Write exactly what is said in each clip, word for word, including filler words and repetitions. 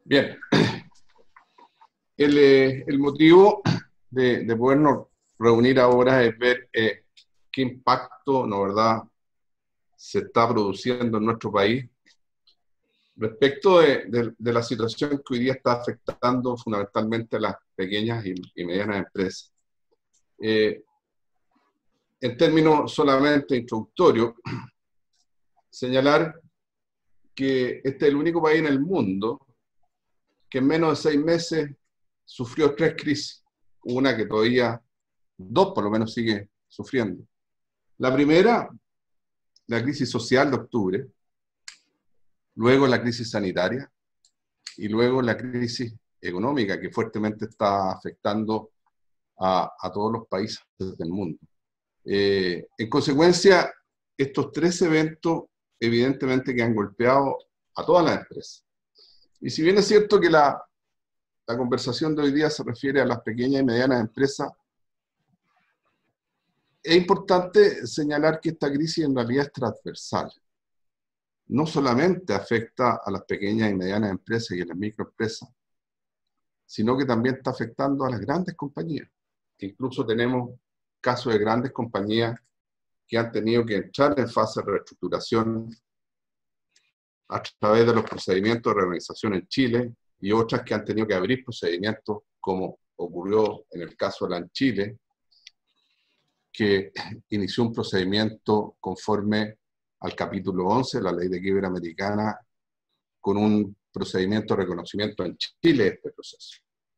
Bien, el, eh, el motivo de, de podernos reunir ahora es ver eh, qué impacto, ¿no verdad?, se está produciendo en nuestro país respecto de, de, de la situación que hoy día está afectando fundamentalmente a las pequeñas y, y medianas empresas. Eh, en términos solamente introductorios, señalar que este es el único país en el mundo que en menos de seis meses sufrió tres crisis, una que todavía, dos por lo menos, sigue sufriendo. La primera, la crisis social de octubre, luego la crisis sanitaria y luego la crisis económica que fuertemente está afectando a, a todos los países del mundo. Eh, en consecuencia, estos tres eventos evidentemente que han golpeado a todas las empresas. Y si bien es cierto que la, la conversación de hoy día se refiere a las pequeñas y medianas empresas, es importante señalar que esta crisis en realidad es transversal. No solamente afecta a las pequeñas y medianas empresas y a las microempresas, sino que también está afectando a las grandes compañías. Incluso tenemos casos de grandes compañías que han tenido que entrar en fase de reestructuración a través de los procedimientos de reorganización en Chile y otras que han tenido que abrir procedimientos, como ocurrió en el caso de la en Chile, que inició un procedimiento conforme al capítulo once de la Ley de Quiebra Americana, con un procedimiento de reconocimiento en Chile de este proceso.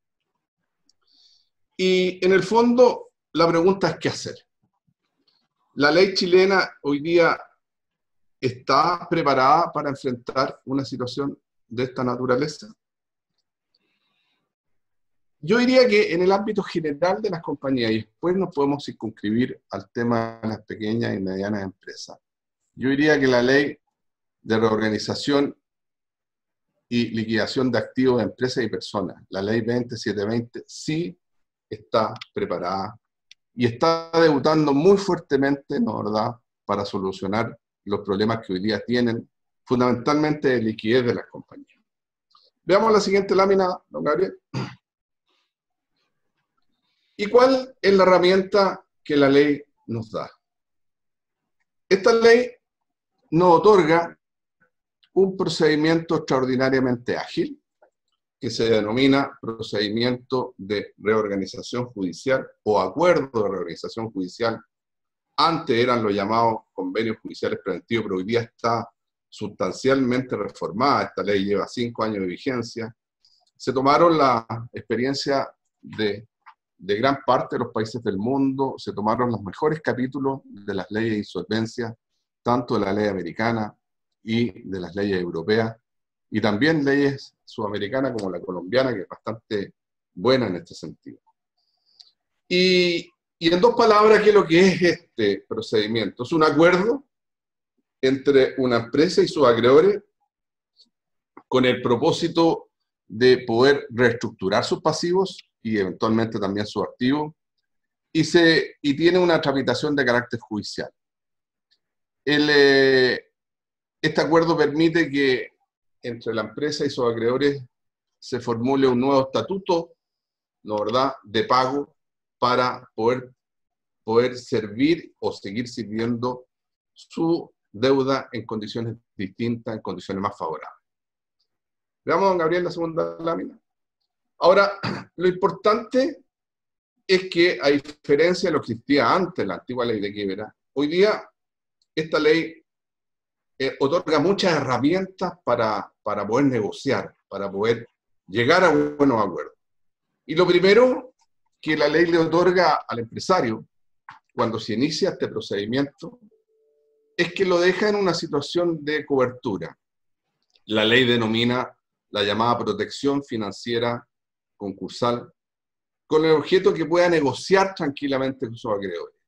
Y en el fondo, la pregunta es ¿qué hacer? La ley chilena hoy día está preparada para enfrentar una situación de esta naturaleza. Yo diría que en el ámbito general de las compañías, y después nos podemos circunscribir al tema de las pequeñas y medianas empresas, yo diría que la ley de reorganización y liquidación de activos de empresas y personas, la ley veintisiete veinte, sí está preparada y está debutando muy fuertemente, ¿no verdad?, para solucionar los problemas que hoy día tienen, fundamentalmente de liquidez de las compañías. Veamos la siguiente lámina, don Gabriel. ¿Y cuál es la herramienta que la ley nos da? Esta ley nos otorga un procedimiento extraordinariamente ágil, que se denomina procedimiento de reorganización judicial o acuerdo de reorganización judicial. Antes eran los llamados convenios judiciales preventivos, pero hoy día está sustancialmente reformada. Esta ley lleva cinco años de vigencia. Se tomaron la experiencia de, de gran parte de los países del mundo, se tomaron los mejores capítulos de las leyes de insolvencia, tanto de la ley americana y de las leyes europeas, y también leyes sudamericanas como la colombiana, que es bastante buena en este sentido. Y, y en dos palabras, ¿qué es lo que es este procedimiento? Es un acuerdo entre una empresa y sus acreedores con el propósito de poder reestructurar sus pasivos y eventualmente también sus activos, y, se, y tiene una tramitación de carácter judicial. El, eh, este acuerdo permite que entre la empresa y sus acreedores se formule un nuevo estatuto, ¿no verdad?, de pago para poder, poder servir o seguir sirviendo su deuda en condiciones distintas, en condiciones más favorables. Veamos, don Gabriel, la segunda lámina. Ahora, lo importante es que, a diferencia de lo que existía antes, la antigua ley de quiebra, hoy día esta ley eh, otorga muchas herramientas para, para poder negociar, para poder llegar a buenos acuerdos. Y lo primero que la ley le otorga al empresario cuando se inicia este procedimiento es que lo deja en una situación de cobertura. La ley denomina la llamada protección financiera concursal, con el objeto que pueda negociar tranquilamente con sus acreedores.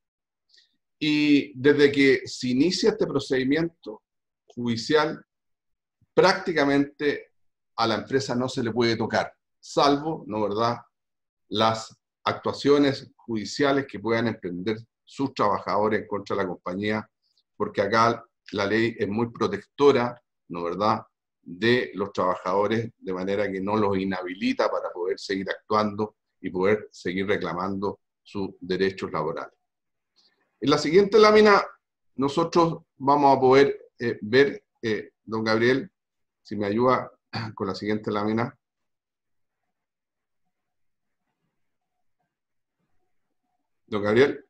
Y desde que se inicia este procedimiento judicial, prácticamente a la empresa no se le puede tocar, salvo, ¿no verdad?, las actuaciones judiciales que puedan emprender sus trabajadores en contra de la compañía, porque acá la ley es muy protectora, ¿no verdad?, de los trabajadores, de manera que no los inhabilita para poder seguir actuando y poder seguir reclamando sus derechos laborales. En la siguiente lámina nosotros vamos a poder eh, ver, eh, don Gabriel, si me ayuda con la siguiente lámina. Don Gabriel.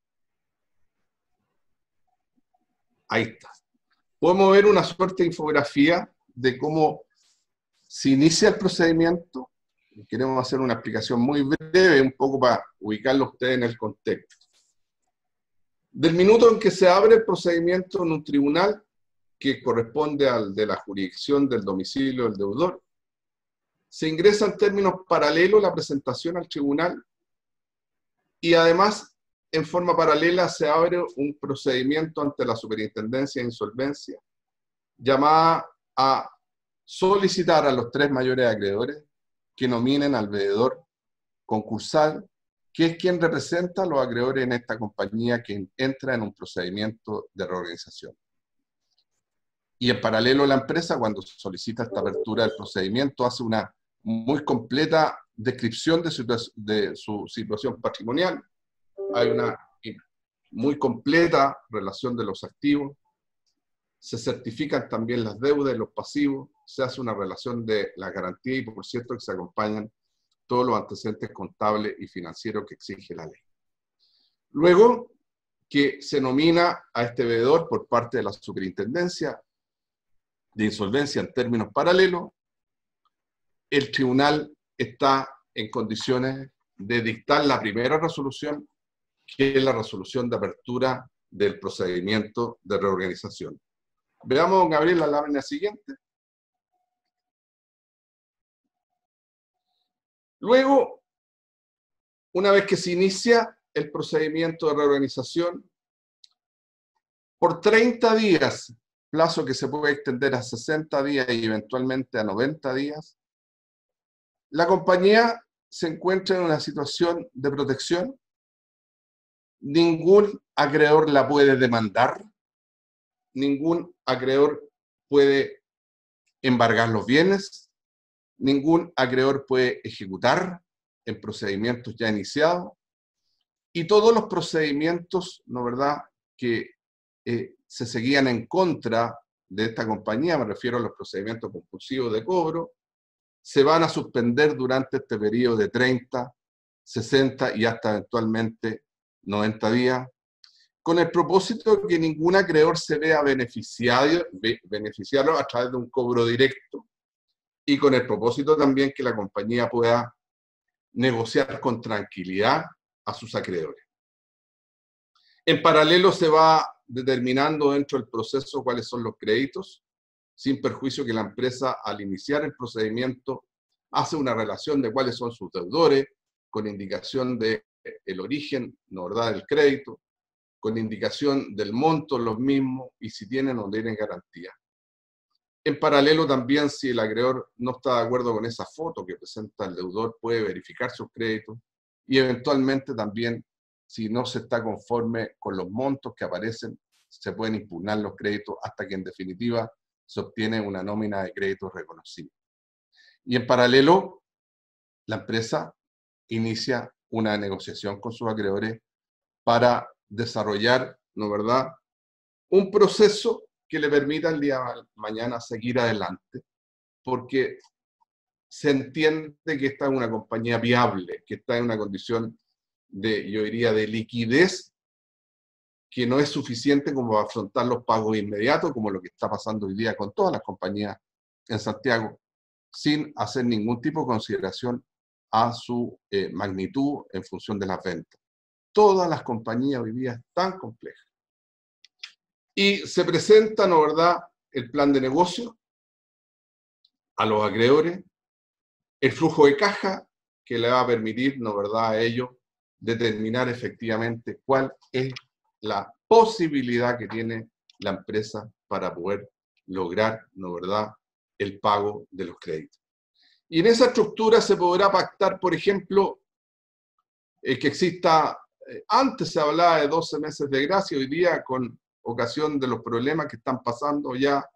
Ahí está. Podemos ver una suerte de infografía de cómo se inicia el procedimiento. Queremos hacer una explicación muy breve, un poco para ubicarlo a ustedes en el contexto. Del minuto en que se abre el procedimiento en un tribunal, que corresponde al de la jurisdicción del domicilio del deudor, se ingresa en términos paralelos la presentación al tribunal y además, en forma paralela, se abre un procedimiento ante la Superintendencia de Insolvencia llamada a solicitar a los tres mayores acreedores que nominen al veedor concursal, que es quien representa a los acreedores en esta compañía que entra en un procedimiento de reorganización. Y en paralelo la empresa, cuando solicita esta apertura del procedimiento, hace una muy completa descripción de su, de su situación patrimonial. Hay una muy completa relación de los activos, se certifican también las deudas y los pasivos, se hace una relación de la garantía y por cierto que se acompañan todos los antecedentes contables y financieros que exige la ley. Luego que se nomina a este veedor por parte de la Superintendencia de Insolvencia en términos paralelos, el tribunal está en condiciones de dictar la primera resolución, que es la resolución de apertura del procedimiento de reorganización. Veamos, Gabriel, la lámina siguiente. Luego, una vez que se inicia el procedimiento de reorganización, por treinta días, plazo que se puede extender a sesenta días y eventualmente a noventa días, la compañía se encuentra en una situación de protección. Ningún acreedor la puede demandar, ningún acreedor puede embargar los bienes, ningún acreedor puede ejecutar en procedimientos ya iniciados, y todos los procedimientos, ¿no verdad?, que eh, se seguían en contra de esta compañía, me refiero a los procedimientos compulsivos de cobro, se van a suspender durante este periodo de treinta, sesenta y hasta eventualmente noventa días, con el propósito de que ningún acreedor se vea beneficiado, beneficiado a través de un cobro directo, y con el propósito también que la compañía pueda negociar con tranquilidad a sus acreedores. En paralelo se va determinando dentro del proceso cuáles son los créditos, sin perjuicio que la empresa al iniciar el procedimiento hace una relación de cuáles son sus deudores, con indicación del origen, ¿no verdad?, del crédito, con indicación del monto los mismos y si tienen o no tienen garantía. En paralelo también, si el acreedor no está de acuerdo con esa foto que presenta el deudor, puede verificar sus créditos y eventualmente también, si no se está conforme con los montos que aparecen, se pueden impugnar los créditos hasta que en definitiva se obtiene una nómina de créditos reconocible. Y en paralelo, la empresa inicia una negociación con sus acreedores para desarrollar, ¿no verdad?, un proceso que le permita el día de mañana seguir adelante, porque se entiende que está en una compañía viable, que está en una condición de, yo diría, de liquidez, que no es suficiente como para afrontar los pagos inmediatos, como lo que está pasando hoy día con todas las compañías en Santiago, sin hacer ningún tipo de consideración a su eh, magnitud en función de las ventas. Todas las compañías hoy día están complejas. Y se presenta, ¿no verdad?, el plan de negocio a los acreedores, el flujo de caja que le va a permitir, ¿no verdad?, a ellos determinar efectivamente cuál es la posibilidad que tiene la empresa para poder lograr, ¿no verdad?, el pago de los créditos. Y en esa estructura se podrá pactar, por ejemplo, eh, que exista, eh, antes se hablaba de doce meses de gracia, hoy día con ocasión de los problemas que están pasando ya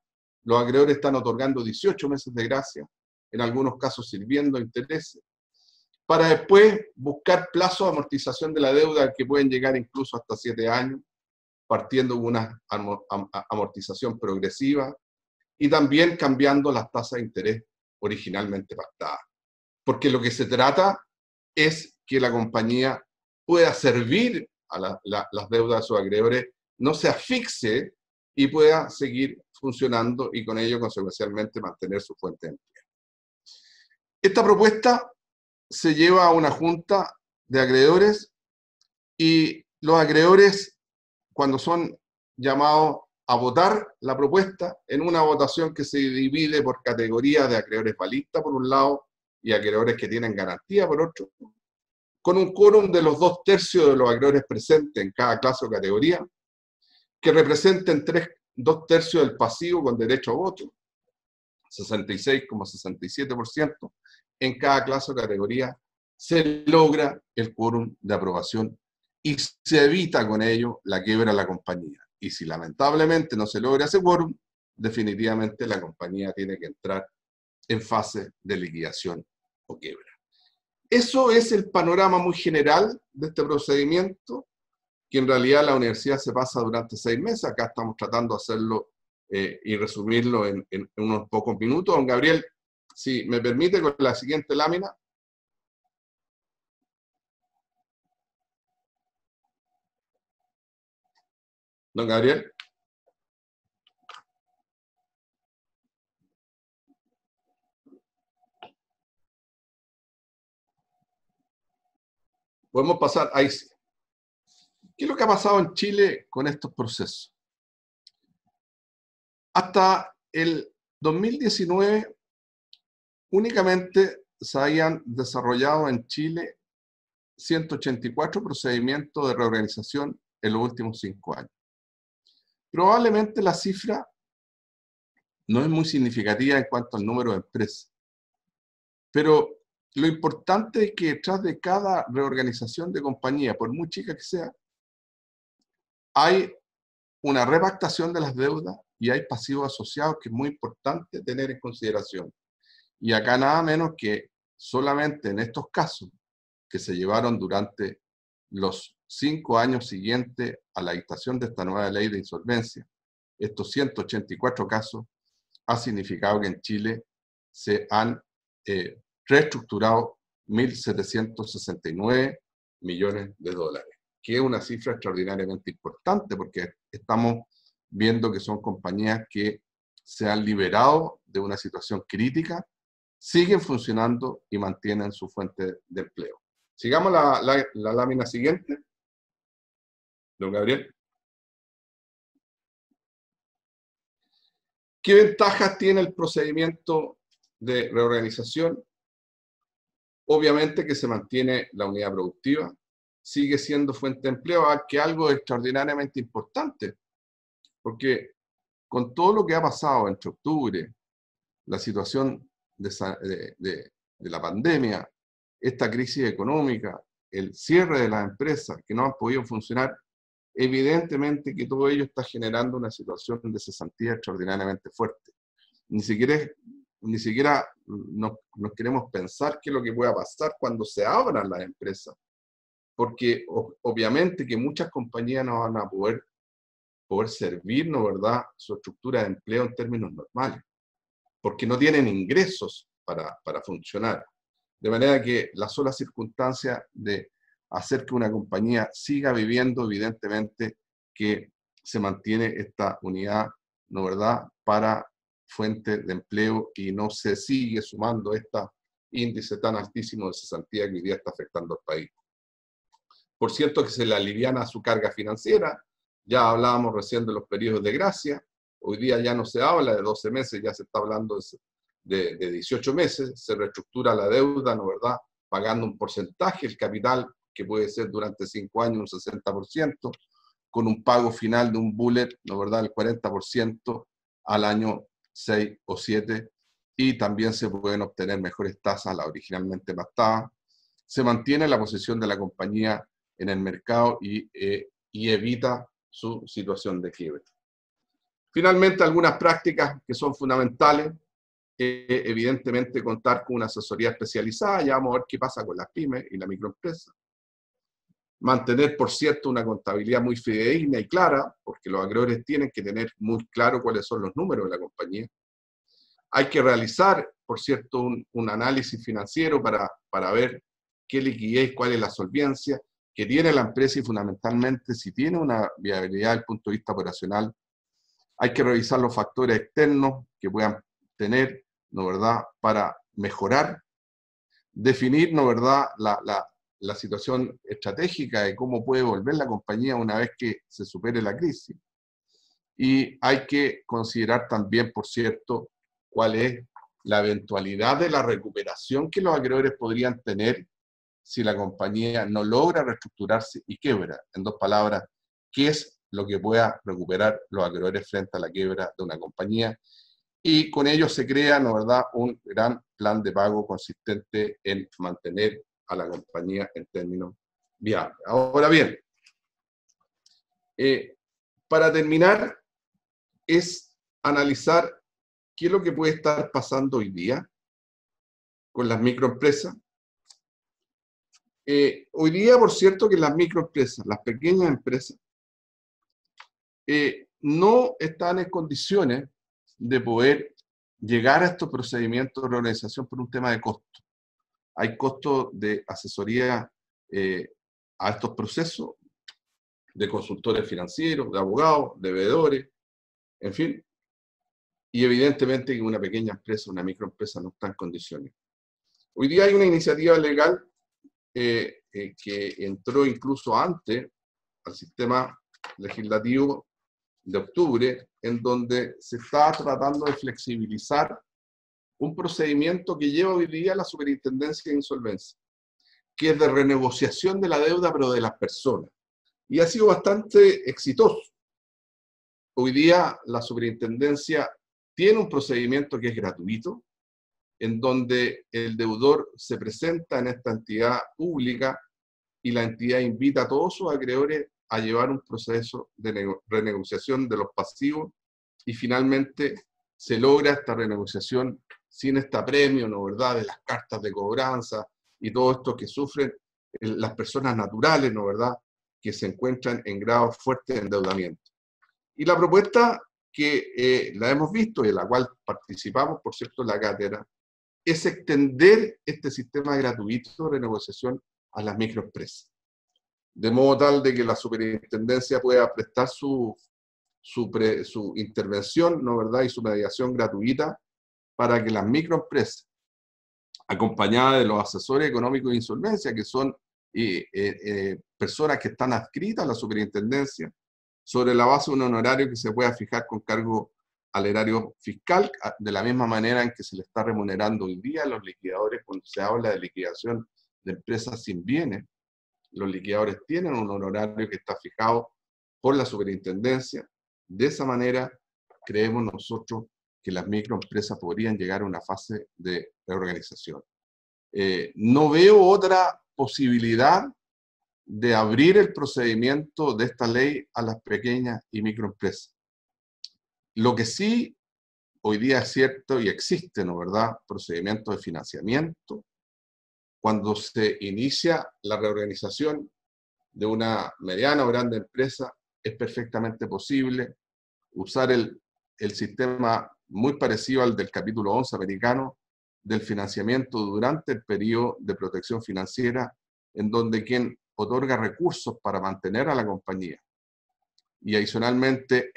Los acreedores están otorgando dieciocho meses de gracia, en algunos casos sirviendo intereses, para después buscar plazos de amortización de la deuda que pueden llegar incluso hasta siete años, partiendo de una amortización progresiva y también cambiando las tasas de interés originalmente pactadas. Porque lo que se trata es que la compañía pueda servir a la, la, las deudas de sus acreedores, no se asfixie y pueda seguir funcionando y con ello, consecuencialmente, mantener su fuente de empleo. Esta propuesta se lleva a una junta de acreedores y los acreedores, cuando son llamados a votar la propuesta, en una votación que se divide por categorías de acreedores balistas por un lado y acreedores que tienen garantía por otro, con un quórum de los dos tercios de los acreedores presentes en cada clase o categoría, que representen tres, dos tercios del pasivo con derecho a voto, sesenta y seis coma sesenta y siete por ciento, en cada clase o categoría, se logra el quórum de aprobación y se evita con ello la quiebra de la compañía. Y si lamentablemente no se logra ese quórum, definitivamente la compañía tiene que entrar en fase de liquidación o quiebra. Eso es el panorama muy general de este procedimiento, que en realidad la universidad se pasa durante seis meses. Acá estamos tratando de hacerlo eh, y resumirlo en, en unos pocos minutos. Don Gabriel, si me permite, con la siguiente lámina. Don Gabriel. Podemos pasar ahí sí. ¿Qué es lo que ha pasado en Chile con estos procesos? Hasta el dos mil diecinueve, únicamente se habían desarrollado en Chile ciento ochenta y cuatro procedimientos de reorganización en los últimos cinco años. Probablemente la cifra no es muy significativa en cuanto al número de empresas, pero lo importante es que detrás de cada reorganización de compañía, por muy chica que sea, hay una repactación de las deudas y hay pasivos asociados que es muy importante tener en consideración. Y acá nada menos que solamente en estos casos que se llevaron durante los cinco años siguientes a la dictación de esta nueva ley de insolvencia, estos ciento ochenta y cuatro casos, ha significado que en Chile se han eh, reestructurado mil setecientos sesenta y nueve millones de dólares, que es una cifra extraordinariamente importante porque estamos viendo que son compañías que se han liberado de una situación crítica, siguen funcionando y mantienen su fuente de empleo. Sigamos la, la, la lámina siguiente. Don Gabriel. ¿Qué ventajas tiene el procedimiento de reorganización? Obviamente que se mantiene la unidad productiva, sigue siendo fuente de empleo, que es algo extraordinariamente importante, porque con todo lo que ha pasado entre octubre, la situación de, de, de, de la pandemia, esta crisis económica, el cierre de las empresas que no han podido funcionar, evidentemente que todo ello está generando una situación de cesantía extraordinariamente fuerte. Ni siquiera, ni siquiera nos, nos queremos pensar qué es lo que pueda pasar cuando se abran las empresas, porque obviamente que muchas compañías no van a poder, poder servirnos, ¿verdad?, su estructura de empleo en términos normales, porque no tienen ingresos para, para funcionar. De manera que la sola circunstancia de hacer que una compañía siga viviendo, evidentemente que se mantiene esta unidad, ¿no verdad?, para fuente de empleo y no se sigue sumando este índice tan altísimo de cesantía que hoy día está afectando al país. Por cierto que se le aliviana su carga financiera, ya hablábamos recién de los periodos de gracia, hoy día ya no se habla de doce meses, ya se está hablando de, de, de dieciocho meses, se reestructura la deuda, ¿no verdad?, pagando un porcentaje, el capital que puede ser durante cinco años un sesenta por ciento, con un pago final de un bullet, ¿no verdad?, el cuarenta por ciento al año seis o siete, y también se pueden obtener mejores tasas a la originalmente pactada. Se mantiene la posición de la compañía en el mercado y, eh, y evita su situación de quiebra. Finalmente, algunas prácticas que son fundamentales, eh, evidentemente contar con una asesoría especializada, ya vamos a ver qué pasa con las pymes y la microempresa. Mantener, por cierto, una contabilidad muy fidedigna y clara, porque los acreedores tienen que tener muy claro cuáles son los números de la compañía. Hay que realizar, por cierto, un, un análisis financiero para, para ver qué liquidez, cuál es la solvencia que tiene la empresa y fundamentalmente si tiene una viabilidad desde el punto de vista operacional. Hay que revisar los factores externos que puedan tener, ¿no verdad?, para mejorar, definir, ¿no verdad?, la, la, la situación estratégica de cómo puede volver la compañía una vez que se supere la crisis. Y hay que considerar también, por cierto, cuál es la eventualidad de la recuperación que los acreedores podrían tener si la compañía no logra reestructurarse y quiebra. En dos palabras, ¿qué es lo que pueda recuperar los acreedores frente a la quiebra de una compañía? Y con ello se crea, ¿no verdad?, un gran plan de pago consistente en mantener a la compañía en términos viables. Ahora bien, eh, para terminar, es analizar qué es lo que puede estar pasando hoy día con las microempresas. Eh, hoy día, por cierto, que las microempresas, las pequeñas empresas, eh, no están en condiciones de poder llegar a estos procedimientos de reorganización por un tema de costo. Hay costos de asesoría eh, a estos procesos, de consultores financieros, de abogados, de veedores, en fin. Y evidentemente que una pequeña empresa, una microempresa no está en condiciones. Hoy día hay una iniciativa legal eh, eh, que entró incluso antes al sistema legislativo de octubre, en donde se está tratando de flexibilizar un procedimiento que lleva hoy día la Superintendencia de Insolvencia, que es de renegociación de la deuda, pero de las personas. Y ha sido bastante exitoso. Hoy día la Superintendencia tiene un procedimiento que es gratuito, en donde el deudor se presenta en esta entidad pública y la entidad invita a todos sus acreedores a llevar un proceso de renegociación de los pasivos y finalmente se logra esta renegociación sin este premio, ¿no verdad?, de las cartas de cobranza y todo esto que sufren las personas naturales, ¿no verdad?, que se encuentran en grados fuertes de endeudamiento. Y la propuesta que eh, la hemos visto y en la cual participamos, por cierto, en la cátedra, es extender este sistema gratuito de renegociación a las microempresas, de modo tal de que la superintendencia pueda prestar su, su, pre, su intervención, ¿no verdad?, y su mediación gratuita para que las microempresas, acompañadas de los asesores económicos de insolvencia, que son eh, eh, eh, personas que están adscritas a la superintendencia, sobre la base de un honorario que se pueda fijar con cargo al erario fiscal, de la misma manera en que se le está remunerando hoy día a los liquidadores cuando se habla de liquidación de empresas sin bienes. Los liquidadores tienen un honorario que está fijado por la superintendencia. De esa manera, creemos nosotros que las microempresas podrían llegar a una fase de reorganización. Eh, no veo otra posibilidad de abrir el procedimiento de esta ley a las pequeñas y microempresas. Lo que sí hoy día es cierto y existe, ¿no verdad?, procedimientos de financiamiento. Cuando se inicia la reorganización de una mediana o grande empresa, es perfectamente posible usar el, el sistema muy parecido al del capítulo once americano del financiamiento durante el periodo de protección financiera, en donde quien otorga recursos para mantener a la compañía y adicionalmente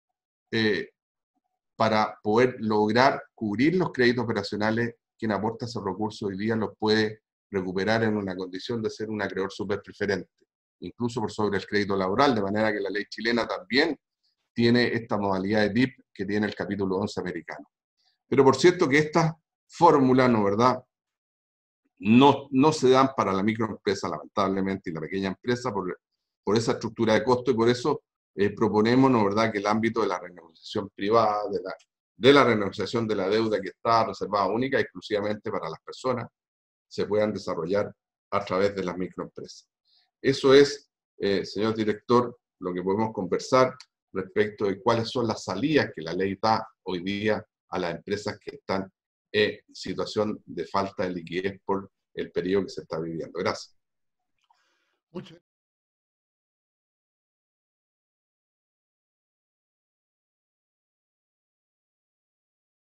eh, para poder lograr cubrir los créditos operacionales, quien aporta esos recursos hoy día los puede recuperar en una condición de ser un acreedor súper preferente, incluso por sobre el crédito laboral, de manera que la ley chilena también tiene esta modalidad de D I P que tiene el capítulo once americano. Pero por cierto que estas fórmulas, ¿no verdad?, no, no se dan para la microempresa, lamentablemente, y la pequeña empresa por, por esa estructura de costo, y por eso eh, proponemos, ¿no verdad?, que el ámbito de la renegociación privada, de la, de la renegociación de la deuda que está reservada única exclusivamente para las personas, se puedan desarrollar a través de las microempresas. Eso es, eh, señor director, lo que podemos conversar respecto de cuáles son las salidas que la ley da hoy día a las empresas que están en situación de falta de liquidez por el periodo que se está viviendo. Gracias. Muchas